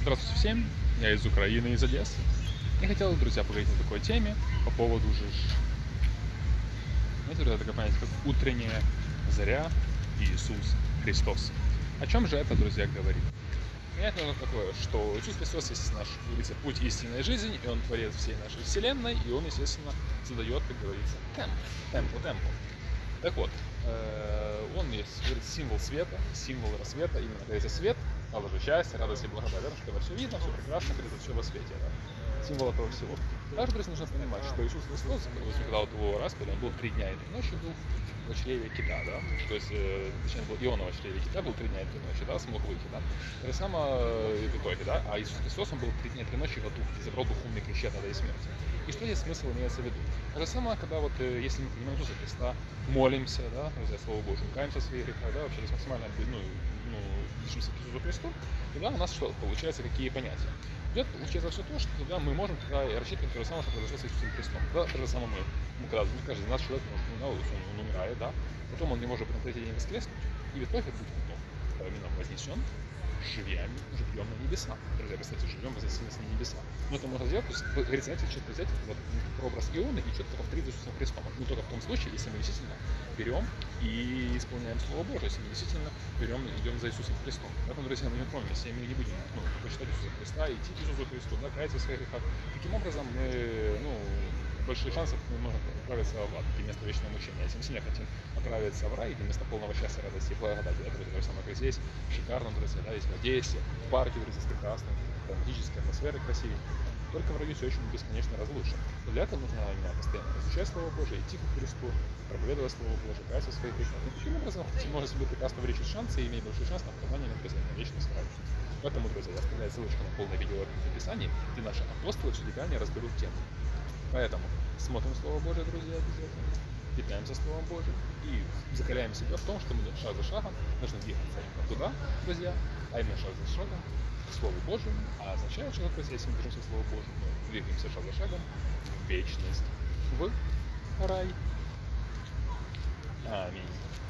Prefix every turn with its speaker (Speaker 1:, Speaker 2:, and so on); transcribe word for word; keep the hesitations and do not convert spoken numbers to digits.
Speaker 1: Здравствуйте всем, я из Украины, из Одессы. И хотел, друзья, поговорить о такой теме по поводу же, знаете, друзья, такое понятие, как утренняя заря Иисус Христос. О чем же это, друзья, говорит? Понятно оно такое, что Иисус Христос есть наш, как говорится, путь истинной жизни, и Он творец всей нашей вселенной, и Он, естественно, задает, как говорится, темп, темпу, темпу. Так вот, он есть, говорится, символ света, символ рассвета, именно, говорится, свет, надо же счастье, радость и благодать, что во все видно, все прекрасно, говорится, все во свете, да? Символ этого всего. Также, друзья, нужно понимать, что Иисус Христос, когда вот его распяли, он был три дня и три ночи был в чреве кита, да, то есть, э, точнее, был Иона в чреве кита, был три дня и три ночи, да, смог выйти, да, то же самое в итоге, да, а Иисус Христос, он был три дня и три ночи в аду, и забрал духовный ключ от ада и смерти. И что здесь смысл имеется в виду? То же самое, когда вот, э, если мы принимаем Иисуса Христа, молимся, да, за Слово Божие, каемся в своих грехах, да, вообще, то есть максимально, ну, ну, движемся к Иисусу Христу, тогда у нас что, получается, какие понятия? Идет, получается, все то, что тогда мы можем тогда рассчитывать то же самое, что произошло с Иисусом Христом. Да, то же самое мы, ну, когда ну, каждый из нас человек, ну, да, он, он умирает, да, потом он не может на третий день воскреснуть, и в итоге будет потом именно вознесен, живем, живем на небеса. Друзья, кстати, живем, вознесены на небеса. Но это можно сделать, то есть, говорится, знаете, четко взять вот, прообраз Ионы и четко повторить за Иисусом Христом. Ну, только в том случае, если мы действительно берем и исполняем Слово Божие, если мы действительно берем и идем за Иисусом Христом. Поэтому, друзья, мы не кроме, если мы не будем ну, почитать Иисуса Христа, идти к Иисусу Христу, да, каяться в своих грехах, таким образом мы, ну, большие шансы мы можем отправиться в ад, где место вечного мучения. Если мы сильно хотим отправиться в рай, где место полного счастья, радости и благодати, да, друзья, то же самое, как здесь, шикарно, друзья, да, здесь в Одессе, в парке, друзья, с прекрасной, романтической атмосферой красивой. Только в раю все очень бесконечно разлучен. Но для этого нужно именно постоянно изучать Слово Божие, идти к Христу, проповедовать Слово Божие, каяться в своих грехах. И таким образом ты можешь себе прекрасно увеличить шансы и иметь большой шанс на оправдание наказания, вечность радость. Поэтому, друзья, я оставляю ссылочку на полное видео в описании, где наши апостолы все детально разберут тему. Поэтому смотрим Слово Божие, друзья, обязательно, питаемся Словом Божьим и закаляем себя в том, что мы шаг за шагом должны двигаться именно туда, друзья, а именно шаг за шагом к Слову Божьему, а означает, что, друзья, если мы держимся Слову Божьему, мы двигаемся шаг за шагом в вечность, в рай. Аминь.